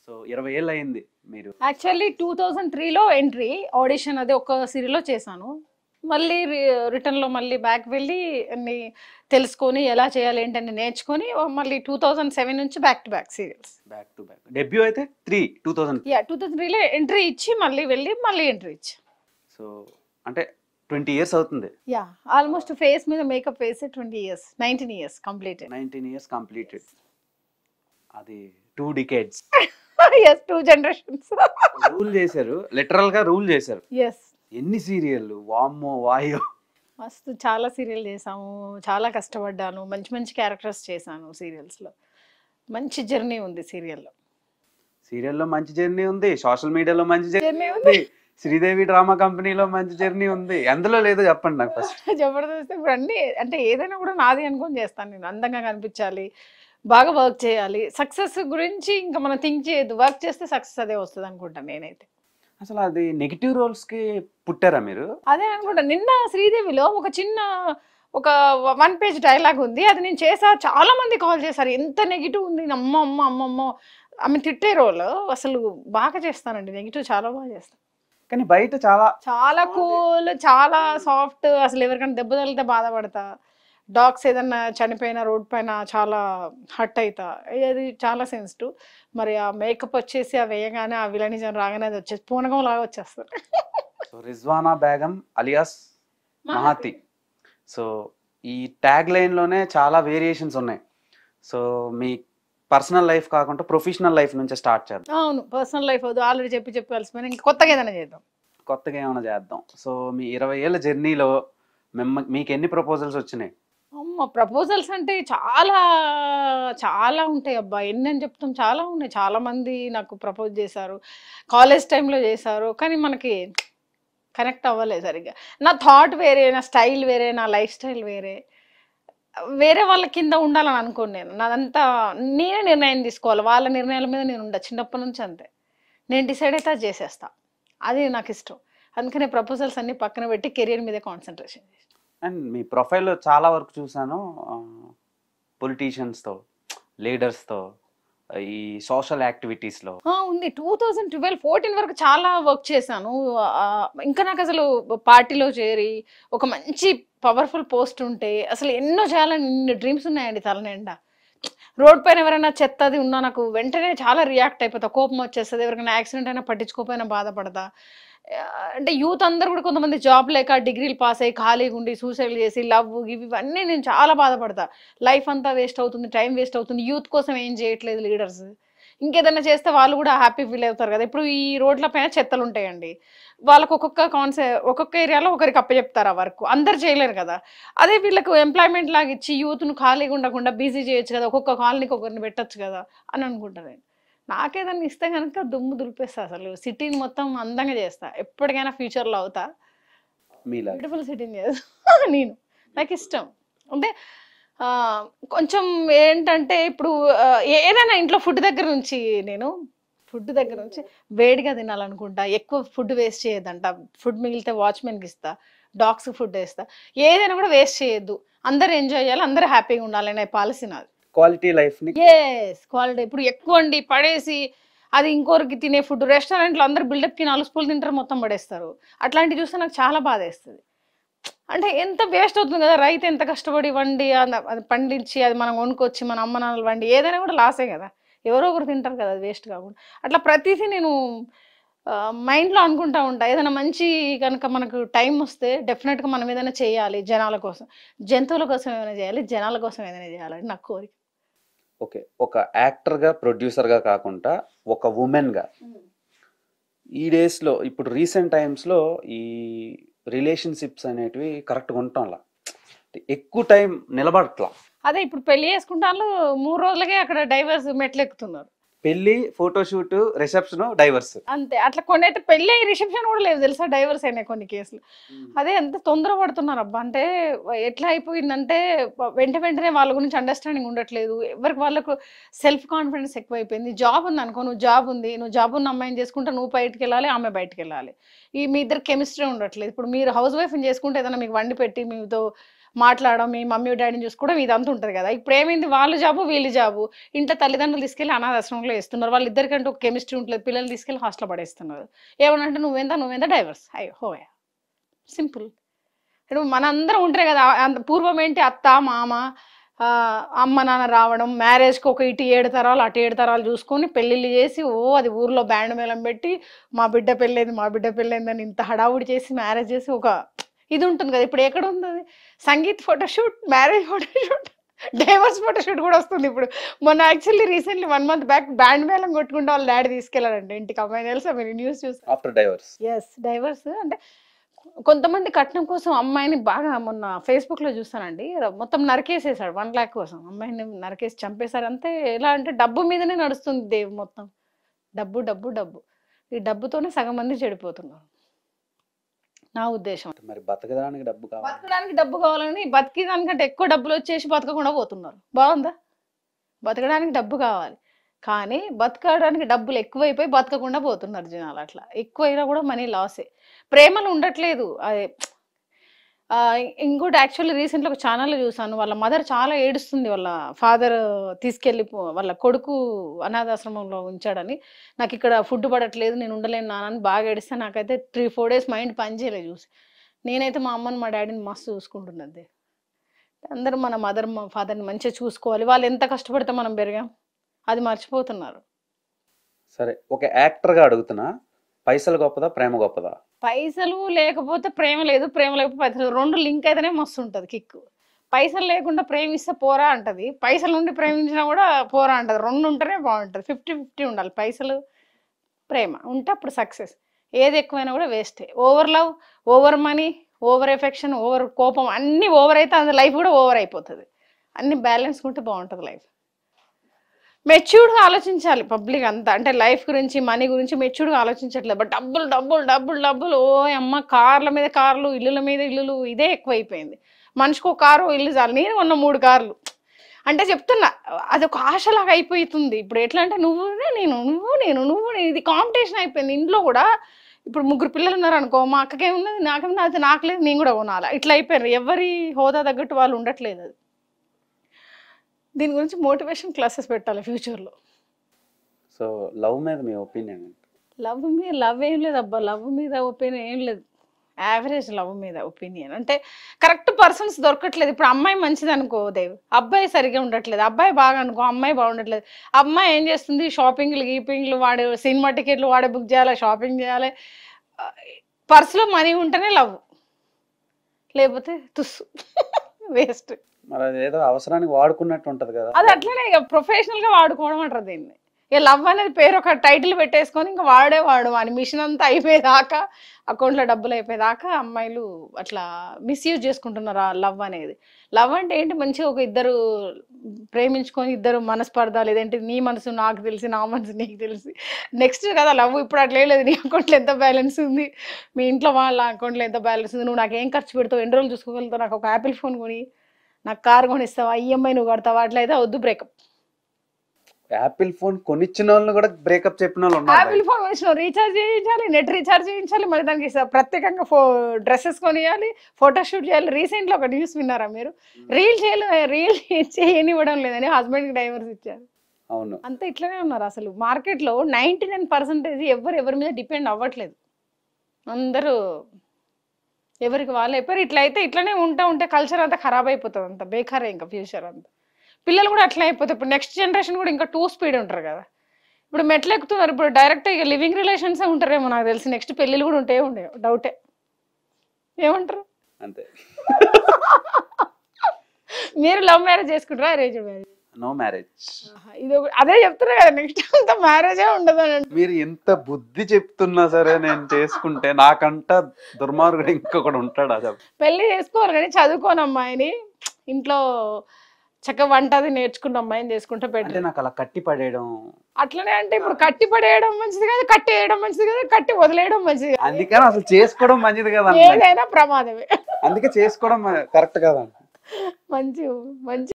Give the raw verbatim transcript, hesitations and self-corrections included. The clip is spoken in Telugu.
సో ఇరవై ఏళ్ళు అయింది మీరు. యాక్చువల్లీ టూ థౌజండ్ త్రీలో ఎంట్రీ ఆడిషన్ అది ఒక సీరియల్లో చేశాను. మళ్ళీ రిటర్న్లో మళ్ళీ బ్యాక్ వెళ్ళి అన్ని తెలుసుకొని ఎలా చేయాలి ఏంటని నేర్చుకొని మళ్ళీ టూ థౌజండ్ సెవెన్ నుంచి back to back serials. Back to back debut అయితే three two thousand yeah two thousand త్రీలో ఎంట్రీ ఇచ్చి మళ్ళీ వెళ్ళి మళ్ళీ ఎంట్రీ ఇచ్చి. సో అంటే ట్వంటీ ఇయర్స్ అవుతుంది. యా ఆల్మోస్ట్ ఫేస్ మీద మేకప్ వేసి twenty years nineteen years completed. Nineteen years completed. అది two decades. Yes two generations rule చేశారు, లిటరల్ గా రూల్ చేశారు. ఎస్. ఎన్ని సీరియల్ వామ్మో వాయో. మస్తు చాలా సీరియల్ చేసాము, చాలా కష్టపడ్డాను, మంచి మంచి క్యారెక్టర్స్ చేశాను సీరియల్స్లో. మంచి జర్నీ ఉంది సీరియల్లో. సీరియల్లో మంచి జర్నీ ఉంది, సోషల్ మీడియాలో మంచి జర్నీ ఉంది, శ్రీదేవి డ్రామా కంపెనీలో మంచి జర్నీ ఉంది. అందులో లేదో చెప్పండి నాకు ఫస్ట్. జబర్దస్త్ ఇప్పుడు అన్ని అంటే ఏదైనా కూడా నాది అనుకొని చేస్తాను నేను. అందంగా కనిపించాలి, బాగా వర్క్ చేయాలి. సక్సెస్ గురించి ఇంకా మనం థింక్ చేయొద్దు, వర్క్ చేస్తే సక్సెస్ అదే వస్తుంది అనుకుంటాను నేనైతే. అసలు అది నెగిటివ్ రోల్స్ కి పుట్టారా మీరు? అదే అనుకుంటా. నిన్న శ్రీదేవిలో ఒక చిన్న ఒక వన్ పేజ్ డైలాగ్ ఉంది, అది నేను చేసా. చాలా మంది కాల్ చేశారు, ఎంత నెగిటివ్ ఉంది, అమ్మ అమ్మ అమ్మమ్మ ఆమె తిట్టే రోల్. అసలు బాగా చేస్తానండి, నెగిటివ్ చాలా బాగా చేస్తాను. కానీ బయట చాలా చాలా కూల్, చాలా సాఫ్ట్. అసలు ఎవరికైనా దెబ్బ తగిలితే బాధపడతా, డాగ్స్ ఏదన్నా చనిపోయిన రోడ్ పైన చాలా హట్ అవుతా, అది చాలా సెన్సిటివ్. మరి ఆ మేకప్ వచ్చేసి ఆ వేయగానే ఆ విలనిజం రాగానే అది వచ్చేసి పూనకం లాగా వచ్చేస్తారు. So Rizwana Begum alias Mahathi. So ఈ ట్యాగ్ లైన్లోనే చాలా వేరియేషన్స్ ఉన్నాయి. సో మీ పర్సనల్ లైఫ్ కాకుండా ప్రొఫెషనల్ లైఫ్ నుంచి స్టార్ట్ చేద్దాం. అవును, పర్సనల్ లైఫ్ వద్దు, ఆల్రెడీ చెప్పి చెప్పి కలిసిపోయినా ఇంకా కొత్తగా ఏదైనా చేద్దాం. కొత్తగా ఏమైనా చేద్దాం. సో మీ ఇరవై ఏళ్ళ జర్నీలో మిమ్మ మీకు ఎన్ని ప్రపోజల్స్ వచ్చినాయి? అమ్మ ప్రపోజల్స్ అంటే చాలా చాలా ఉంటాయి అబ్బా, ఎన్ని అని చెప్తాం. చాలా ఉన్నాయి, చాలా మంది నాకు ప్రపోజ్ చేశారు, కాలేజ్ టైంలో చేశారు. కానీ మనకి కనెక్ట్ అవ్వలేదు సరిగ్గా. నా థాట్ వేరే, నా స్టైల్ వేరే, నా లైఫ్ స్టైల్ వేరే. వేరే వాళ్ళ కింద ఉండాలని అనుకోను నేను. నాదంతా నేనే నిర్ణయం తీసుకోవాలి, వాళ్ళ నిర్ణయాల మీద నేను ఉండా చిన్నప్పటి నుంచి. అంతే, నేను డిసైడ్ అయితే అది చేసేస్తా, అది నాకు ఇష్టం. అందుకనే ప్రపోజల్స్ అన్ని పక్కన పెట్టి కెరియర్ మీద కాన్సన్ట్రేషన్ చేసి. అండ్ మీ ప్రొఫైల్లో చాలా వరకు చూసాను పొలిటీషియన్స్తో, లీడర్స్తో, ఈ సోషల్ యాక్టివిటీస్లో ఉంది. టూ థౌజండ్ ట్వెల్వ్ ఫోర్టీన్ వరకు చాలా వర్క్ చేశాను. ఇంకా నాకు అసలు పార్టీలో చేరి ఒక మంచి పవర్ఫుల్ పోస్ట్ ఉంటే అసలు ఎన్నో చేయాలని ఇన్ని డ్రీమ్స్ ఉన్నాయండి తల నిండా. రోడ్ పైన ఎవరైనా చెత్తది ఉన్నా నాకు వెంటనే చాలా రియాక్ట్ అయిపోతా, కోపం వచ్చేస్తుంది. ఎవరికైనా యాక్సిడెంట్ అయినా పట్టించుకోకపోయినా బాధపడతా. అంటే యూత్ అందరు కూడా కొంతమంది జాబ్ లేక డిగ్రీలు పాస్ అయ్యి ఖాళీగా ఉండి సూసైడ్ చేసి లవ్ ఇవి ఇవన్నీ నేను చాలా బాధపడతా. లైఫ్ అంతా వేస్ట్ అవుతుంది, టైం వేస్ట్ అవుతుంది, యూత్ కోసం ఏం చేయట్లేదు లీడర్స్. ఇంకేదైనా చేస్తే వాళ్ళు కూడా హ్యాపీ ఫీల్ అవుతారు కదా. ఇప్పుడు ఈ రోడ్ల పైన చెత్తలు ఉంటాయండి, వాళ్ళకు ఒక్కొక్క కాన్సెప్ట్ ఒక్కొక్క ఏరియాలో ఒకరికి అప్పచెప్తారు ఆ వర్క్, అందరు చేయలేరు కదా. అదే వీళ్ళకు ఎంప్లాయ్మెంట్ లాగా ఇచ్చి యూత్ను ఖాళీగా ఉండకుండా బిజీ చేయొచ్చు కదా, ఒక్కొక్క కాలనీకి ఒకరిని పెట్టచ్చు కదా అని అనుకుంటాను నేను. నాకేదన్నా ఇస్తే కనుక దుమ్ము దులిపేస్తా, అసలు సిటీని మొత్తం అందంగా చేస్తా. ఎప్పటికైనా ఫ్యూచర్లో అవుతా, బ్యూటిఫుల్ సిటీని చేస్తా నేను. నాకు ఇష్టం అంటే కొంచెం ఏంటంటే ఇప్పుడు ఏదైనా ఇంట్లో ఫుడ్ దగ్గర నుంచి నేను ఫుడ్ దగ్గర నుంచి వేడిగా తినాలనుకుంటా, ఎక్కువ ఫుడ్ వేస్ట్ చేయొద్దంట. ఫుడ్ మిగిలితే వాచ్మెన్కి ఇస్తా, డాగ్స్కి ఫుడ్ వేస్తా. ఏదైనా కూడా వేస్ట్ చేయొద్దు, అందరు ఎంజాయ్ చేయాలి, అందరూ హ్యాపీగా ఉండాలి అనే పాలసీ నాది. క్వాలిటీ లైఫ్ ని ఎస్ క్వాలిటీ. ఇప్పుడు ఎక్కువ అండి పడేసి అది ఇంకోరికి తినే ఫుడ్, రెస్టారెంట్లో అందరు బిల్డప్కి నాలుగు స్పూన్లు తింటారు, మొత్తం పడేస్తారు. అట్లాంటివి చూస్తే నాకు చాలా బాధ వేస్తుంది. అంటే ఎంత వేస్ట్ అవుతుంది కదా, రైతు ఎంత కష్టపడి వండి అది పండించి అది మనం కొనుక్కొచ్చి మన అమ్మ నాన్నలు వండి ఏదైనా కూడా లాసే కదా, ఎవరో ఒకరు తింటారు కదా, అది వేస్ట్ కాకుండా. అట్లా ప్రతిదీ నేను మైండ్లో అనుకుంటా ఉంటా. ఏదైనా మంచి కనుక మనకు టైం వస్తే డెఫినెట్గా మనం ఏదైనా చేయాలి జనాల కోసం, జంతువుల కోసం ఏమైనా చేయాలి, జనాల కోసం ఏదైనా చేయాలని నాకు కోరిక. ఓకే, ఒక యాక్టర్గా ప్రొడ్యూసర్గా కాకుండా ఒక ఉమెన్గా ఈ డేస్లో ఇప్పుడు రీసెంట్ టైమ్స్లో ఈ రిలేషన్షిప్స్ అనేటివి కరెక్ట్గా ఉండటంలా, ఎక్కువ టైం నిలబడట్లా. అదే ఇప్పుడు పెళ్లి చేసుకుంటాను మూడు రోజులకే అక్కడ డైవర్స్ మెట్లు ఎక్కుతున్నారు. పెళ్లి, ఫోటోషూట్, రిసెప్షన్, డైవర్స్ అంతే. అట్లా కొన్ని అయితే పెళ్లి రిసెప్షన్ కూడా లేదు తెలుసా, డైవర్స్ అయినాయి కొన్ని కేసులు. అదే ఎంత తొందర పడుతున్నారు అబ్బా. అంటే ఎట్లా అయిపోయిందంటే వెంట వెంటనే వాళ్ళ గురించి అండర్స్టాండింగ్ ఉండట్లేదు, ఎవరికి వాళ్ళకు సెల్ఫ్ కాన్ఫిడెన్స్ ఎక్కువైపోయింది. జాబ్ ఉంది అనుకో, నువ్వు జాబ్ ఉంది, నువ్వు జాబ్ ఉన్న అమ్మాయిని చేసుకుంటే నువ్వు బయటకు వెళ్ళాలి, ఆమె బయటకు వెళ్ళాలి. ఈ మీ ఇద్దరు కెమిస్ట్రీ ఉండట్లేదు. ఇప్పుడు మీరు హౌస్ వైఫ్ని చేసుకుంటే ఏదైనా మీకు వండి పెట్టి మీతో మాట్లాడడం, మీ మమ్మీ డాడీని చూసుకోవడం ఇదంతా ఉంటుంది కదా. ఇప్పుడు ఏమైంది, వాళ్ళ జాబు వీళ్ళ జాబు, ఇంట్లో తల్లిదండ్రులు తీసుకెళ్ళి అనాథాశ్రమంలో వేస్తున్నారు. వాళ్ళు ఇద్దరికంటే ఒక కెమిస్ట్రీ ఉంటుంది, పిల్లలు తీసుకెళ్ళి హాస్టల్ పడేస్తున్నారు. ఏమనంటే నువ్వెంత నువ్వెంత డైవర్స్ అయ్యో హోయా, సింపుల్. ఇప్పుడు మనందరం ఉంటారు కదా, పూర్వం ఏంటి అత్త మామ అమ్మ నాన్న రావడం, మ్యారేజ్కి ఒక ఇటు ఏడు తరాలు అటు ఏడు తరాలు చూసుకొని పెళ్ళిళ్ళు చేసి ఓ అది ఊర్లో బ్యాండ్ మేళం పెట్టి మా బిడ్డ పెళ్ళైంది మా బిడ్డ పెళ్ళైందని ఇంత హడావుడి చేసి మ్యారేజ్ చేసి ఒక ఇది ఉంటుంది కదా. ఇప్పుడు ఎక్కడ ఉంది Sangeet photoshoot, marriage photoshoot, divorce photoshoot కూడా వస్తుంది ఇప్పుడు. మొన్న actually recently one month back band మేళం కొట్టుకుంటే వాళ్ళ డాడీ తీసుకెళ్ళారంటే ఇంటికి. అమ్మాయి తెలుసా మీరు న్యూస్ చూసి? After divorce. ఎస్, డైవర్స్ అంటే కొంతమంది కట్నం కోసం అమ్మాయిని బాగా మొన్న ఫేస్బుక్లో చూస్తానండి, మొత్తం నరికేసేసాడు వన్ ల్యాక్ కోసం అమ్మాయిని నరికేసి చంపేశారు. అంతే. ఎలా అంటే డబ్బు మీదనే నడుస్తుంది దేవు మొత్తం, డబ్బు డబ్బు డబ్బు. ఈ డబ్బుతోనే సగం మంది చెడిపోతున్నారు నా ఉద్దేశం. మరి బతకడానికి డబ్బు కావాలి, బతకడానికి డబ్బు కావాలని బతికేదానికంటే ఎక్కువ డబ్బులు వచ్చేసి బతకకుండా పోతున్నారు. బాగుందా? బతకడానికి డబ్బు కావాలి కానీ బతకడానికి డబ్బులు ఎక్కువైపోయి బతకకుండా పోతున్నారు జనాలు. అట్లా ఎక్కువైనా కూడా మనీ లాసే, ప్రేమలు ఉండట్లేదు. అదే ఇంకోటి యాక్చువల్లీ రీసెంట్గా ఒక ఛానల్లో చూసాను, వాళ్ళ మదర్ చాలా ఏడుస్తుంది, వాళ్ళ ఫాదర్ తీసుకెళ్ళి వాళ్ళ కొడుకు అనాథాశ్రమంలో ఉంచాడని. నాకు ఇక్కడ ఫుడ్ పడట్లేదు, నేను ఉండలేను నాన్నని బాగా ఏడిస్తే నాకైతే త్రీ ఫోర్ డేస్ మైండ్ పనిచేయలేదు చూసి. నేనైతే మా అమ్మని మా డాడీని మస్తు చూసుకుంటున్నది. అందరూ మన మదర్ మా ఫాదర్ని మంచిగా చూసుకోవాలి, వాళ్ళు ఎంత కష్టపడితే మనం పెరిగాం అది మర్చిపోతున్నారు. సరే, ఒక యాక్టర్గా అడుగుతున్నా, పైసలు గొప్పదా ప్రేమ గొప్పదా? పైసలు లేకపోతే ప్రేమ లేదు, ప్రేమ లేకపోతే పైసలు, రెండు లింక్ అయితేనే మస్తు ఉంటుంది కిక్. పైసలు లేకుండా ప్రేమిస్తే పోరా అంటది, పైసలు ఉండి ప్రేమించినా కూడా పోరా అంటది. రెండు ఉంటేనే బాగుంటుంది, ఫిఫ్టీ ఫిఫ్టీ ఉండాలి. పైసలు ప్రేమ ఉంటే అప్పుడు సక్సెస్. ఏది ఎక్కువైనా కూడా వేస్టే. Over love, over money, over affection, over కోపం అన్నీ ఓవర్ అయితే అది లైఫ్ కూడా ఓవర్ అయిపోతుంది. అన్ని బ్యాలెన్స్ ఉంటే బాగుంటుంది లైఫ్. మెచ్యూర్డ్గా ఆలోచించాలి పబ్లిక్ అంతా, అంటే లైఫ్ గురించి మనీ గురించి మెచ్యూర్డ్గా ఆలోచించట్లేదు. బట్ డబ్బులు డబ్బులు డబ్బులు డబ్బులు, ఓ అమ్మ కార్ల మీద కార్లు, ఇల్లుల మీద ఇల్లులు, ఇదే ఎక్కువైపోయింది. మనిషికి ఒక కారు ఇల్లు చాలు, నేను ఉన్న మూడు కార్లు అంటే చెప్తున్నా, అదొక ఆశలాగా అయిపోతుంది. ఇప్పుడు ఎట్లా అంటే నువ్వు నేను నువ్వు నేను నువ్వు నేను ఇది కాంపిటీషన్ అయిపోయింది. ఇంట్లో కూడా ఇప్పుడు ముగ్గురు పిల్లలు ఉన్నారు అనుకో, మా అక్కకేమున్నది నాకేమన్నా అది నాకు లేదు నేను కూడా కొనాలా, ఇట్లా అయిపోయారు. ఎవరి హోదా తగ్గట్టు వాళ్ళు ఉండట్లేదు. అది దీని గురించి మోటివేషన్ క్లాసెస్ పెట్టాలి ఫ్యూచర్లో. సో లవ్ మీద మీ ఒపీనియన్ ఏంటి? లవ్ మీద లవ్ ఏం లేదు అబ్బా, లవ్ మీద ఒపీనియన్ ఏం లేదు, యావరేజ్ లవ్ మీద ఒపీనియన్. అంటే కరెక్ట్ పర్సన్స్ దొరకట్లేదు. ఇప్పుడు అమ్మాయి మంచిది అనుకో దేవ్, అబ్బాయి సరిగ్గా ఉండట్లేదు. అబ్బాయి బాగా అనుకో, అమ్మాయి బాగుండట్లేదు. అమ్మాయి ఏం చేస్తుంది, షాపింగ్లు గీపింగ్లు వాడే, సినిమా టికెట్లు వాడే బుక్ చేయాలి, షాపింగ్ చేయాలి. పర్సులో మనీ ఉంటేనే లవ్, లేకపోతే తుస్సు వేస్ట్. మరి అది ఏదో అవసరానికి వాడుకున్నట్టు ఉంటది కదా. అది అట్లనే ఇక ప్రొఫెషనల్ గా వాడుకోవడం అంటారు దీన్ని. ఇక లవ్ అనేది పేరు ఒక టైటిల్ పెట్టేసుకొని ఇంకా వాడేవాడు అని మిషన్ అంతా అయిపోయేదాకా, అకౌంట్లో డబ్బులు అయిపోయేదాకా అమ్మాయిలు అట్లా మిస్యూజ్ చేసుకుంటున్నారు ఆ లవ్ అనేది. లవ్ అంటే ఏంటి, మంచిగా ఒక ఇద్దరు ప్రేమించుకొని ఇద్దరు మనస్పర్ధాలు, లేదంటే నీ మనసు నాకు తెలిసి నా మనసు నీకు తెలిసి నెక్స్ట్ కదా లవ్. ఇప్పుడు అట్లా లేదు, నీ అకౌంట్లో ఎంత బ్యాలెన్స్ ఉంది, మీ ఇంట్లో వాళ్ళ అకౌంట్లో ఎంత బ్యాలెన్స్ ఉంది, నువ్వు నాకు ఏం ఖర్చు పెడతావు, ఎన్ని రోజులు చూసుకోగలుగుతావు, నాకు ఒక యాపిల్ ఫోన్ కొని, నాకు కార్ కొనిస్తావా, ఈఎంఐ నువ్వు కడతావా, అట్లయితే వద్దు బ్రేకప్. యాపిల్ ఫోన్ కొనిచ్చిన వాళ్ళు కూడా బ్రేకప్ చెప్పిన వాళ్ళు ఉన్నారు. యాపిల్ ఫోన్ కొనిచ్చిన రీఛార్జ్ చేయించాలి, నెట్ రీఛార్జ్ చేయించాలి, మరి దానికి ప్రత్యేకంగా ఫో డ్రెస్సెస్ కొనియాలి, ఫోటోషూట్ చేయాలి. రీసెంట్లో ఒక న్యూస్ విన్నారా మీరు, రీల్ చేయలేదు, రీల్ చేయనివ్వడం లేదని హస్బెండ్కి డైవర్స్ ఇచ్చారు. అవును, అంతా ఇట్లనే ఉన్నారు. అసలు మార్కెట్లో నైంటీ నైన్ పర్సెంటేజ్ ఎవరు ఎవరి మీద డిపెండ్ అవ్వట్లేదు, అందరూ ఎవరికి వాళ్ళు అయిపోయారు. ఇట్లా అయితే ఇట్లనే ఉంటా ఉంటే కల్చర్ అంతా ఖరాబ్ అయిపోతుంది, అంత బేకారే ఇంకా ఫ్యూచర్ అంతా. పిల్లలు కూడా అట్లా అయిపోతాయి. ఇప్పుడు నెక్స్ట్ జనరేషన్ కూడా ఇంకా టూ స్పీడ్ ఉంటారు కదా. ఇప్పుడు మెట్లు ఎక్కుతున్నారు, ఇప్పుడు డైరెక్ట్ ఇక లివింగ్ రిలేషన్సే ఉంటారేమో నాకు తెలిసి. నెక్స్ట్ పెళ్ళిళ్ళు కూడా ఉంటే ఉండే డౌటే, ఏమంటారు? అంతే. మీరు లవ్ మ్యారేజ్ చేసుకుంటారా, అరేంజ్ మ్యారేజ్? No marriage. ఇది అదే చెప్తున్నా కదా, నెక్స్ట్ అంతా మ్యారేజే ఉండదు అని. మీరు ఎంత బుద్ధి చెప్తున్నా సరే నేను చేసుకుంటే నాకంట దుర్మార్గుడు ఇంకొకడు ఉంటాడు. అదే పెళ్లి చేసుకోవాలి కానీ చదువుకోని అమ్మాయిని, ఇంట్లో చక్కగా వంట అది నేర్చుకున్న అమ్మాయిని చేసుకుంటే బెటర్. నాకు అలా కట్టి పడేయడం అట్లనే అంటే ఇప్పుడు కట్టి పడేయడం మంచిది కదా, కట్టి వేయడం మంచిది కదా, కట్టి వదిలేయడం మంచిది కదా. అందుకని అసలు చేసుకోవడం మంచిది కదా, ఏదైనా ప్రమాదమే. అందుకే చేసుకోవడం కరెక్ట్ కదా. మంచి మంచి